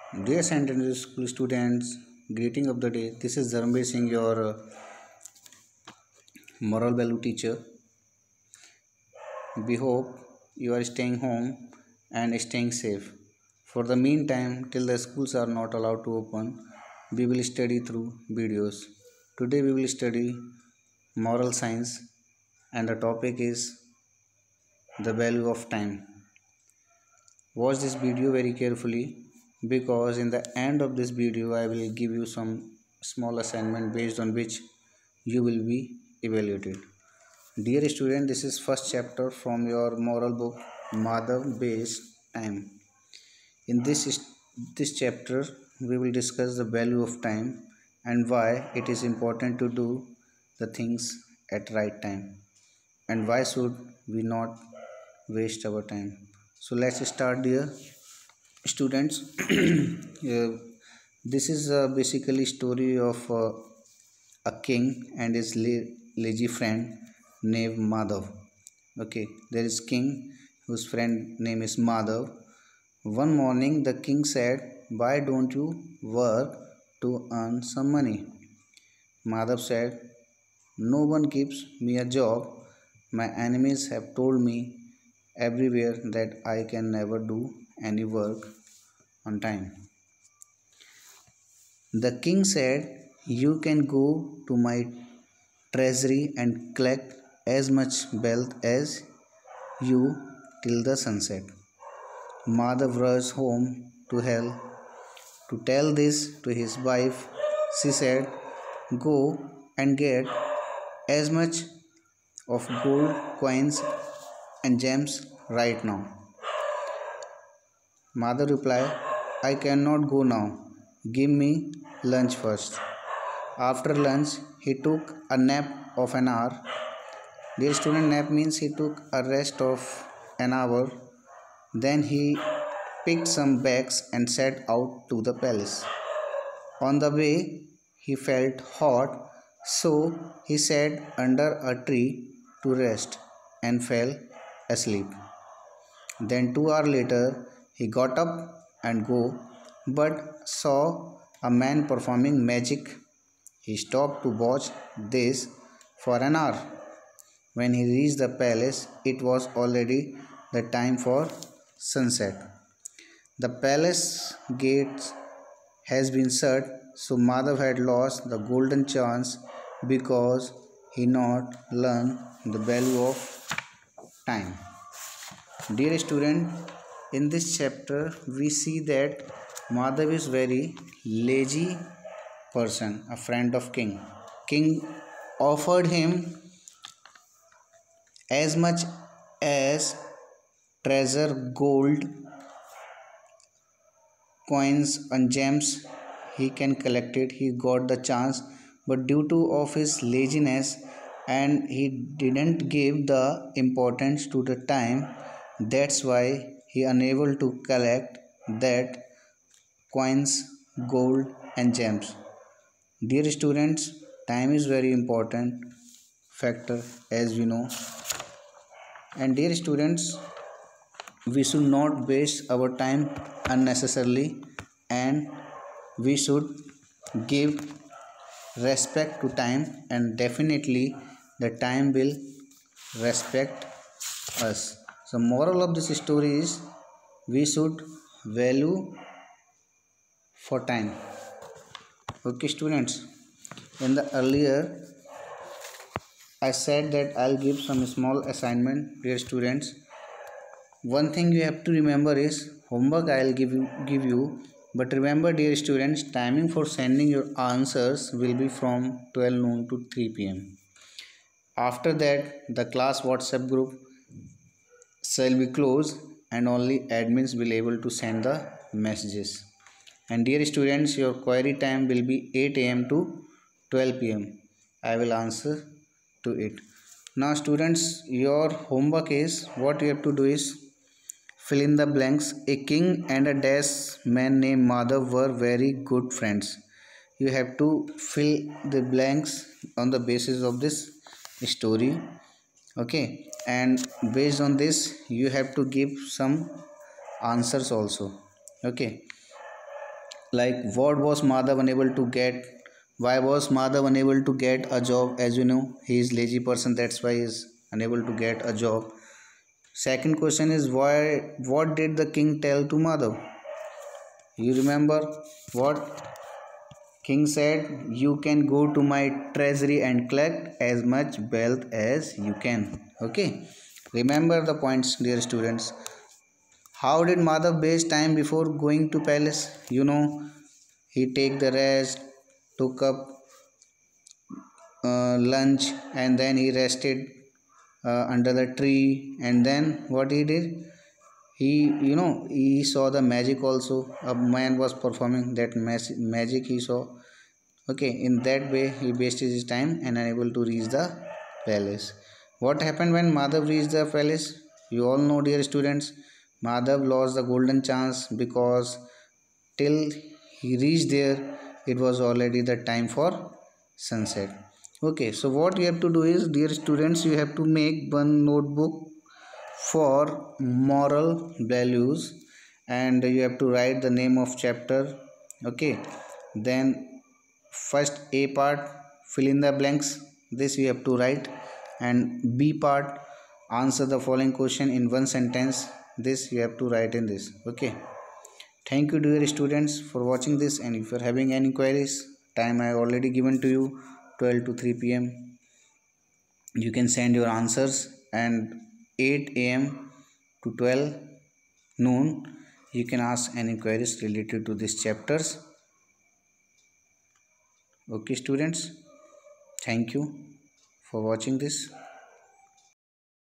Dear Centenary School students, greeting of the day. This is Dharmveer Singh, your moral value teacher. We hope you are staying home and staying safe. For the meantime, till the schools are not allowed to open, we will study through videos. Today we will study moral science and the topic is the value of time. Watch this video very carefully because in the end of this video I will give you some small assignment based on which you will be evaluated. Dear student, this is first chapter from your moral book Madhav based time. In this chapter we will discuss the value of time and why it is important to do the things at right time and why should we not waste our time. So let's start, dear students. uh, this is basically story of a king and his lazy friend named Madhav. Okay, there is king whose friend name is Madhav. One morning the king said, why don't you work to earn some money? Madhav said, no one gives me a job. My enemies have told me everywhere that I can never do any work on time. The king said, you can go to my treasury and collect as much wealth as you till the sunset. Madhav rushed home to hell to tell this to his wife. She said, go and get as much of gold coins and gems right now. Madhav replied, I cannot go now. Give me lunch first. After lunch, he took a nap of an hour. Dear student, nap means he took a rest of an hour. Then he picked some bags and set out to the palace. On the way, he felt hot, so he sat under a tree to rest and fell asleep. Then 2 hours later, he got up and go, but saw a man performing magic. He stopped to watch this for an hour. When he reached the palace, it was already the time for sunset. The palace gates has been shut, so Madhav had lost the golden chance because he not learned the value of time. Dear student, in this chapter we see that Madhav is very lazy person, a friend of king. King offered him as much as treasure, gold, coins and gems he can collect it. He got the chance, but due to of his laziness and he didn't give the importance to the time, that's why he unable to collect that coins, gold and gems. Dear students, time is very important factor as we know. And dear students, we should not waste our time unnecessarily and we should give respect to time, and definitely the time will respect us. So moral of this story is we should value for time. Okay students, in the earlier I said that I'll give some small assignment. Dear students, one thing you have to remember is homework I'll give you, but remember dear students, timing for sending your answers will be from 12 noon to 3 p.m. After that the class WhatsApp group shall be closed and only admins will able to send the messages. And dear students, your query time will be 8 a.m. to 12 p.m. I will answer to it. Now students, your homework is, what you have to do is fill in the blanks. A king and a dash man named Madhav were very good friends. You have to fill the blanks on the basis of this story. Okay, and based on this you have to give some answers also. Okay, like what was Madhav unable to get, why was Madhav unable to get a job? As you know, he is lazy person, that's why he is unable to get a job. Second question is why, what did the king tell to Madhav? You remember what king said? You can go to my treasury and collect as much wealth as you can. Okay, remember the points, dear students. How did Madhav waste time before going to palace? You know, he take the rest, took up lunch, and then he rested under the tree. And then what he did, he, you know, he saw the magic also. A man was performing that magic he saw. Okay, in that way he wasted his time and unable to reach the palace. What happened when Madhav reached the palace? You all know, dear students, Madhav lost the golden chance because till he reached there it was already the time for sunset. Okay, so what you have to do is, dear students, you have to make one notebook for moral values, and you have to write the name of chapter. Okay, then first A part, fill in the blanks, this you have to write. And B part, answer the following question in one sentence, this you have to write in this. Okay, thank you, dear students, for watching this. And if you are having any queries, time I already given to you, 12 to 3 p.m. You can send your answers, and 8 a.m. to 12 noon you can ask any queries related to these chapters. Okay, students, thank you for watching this.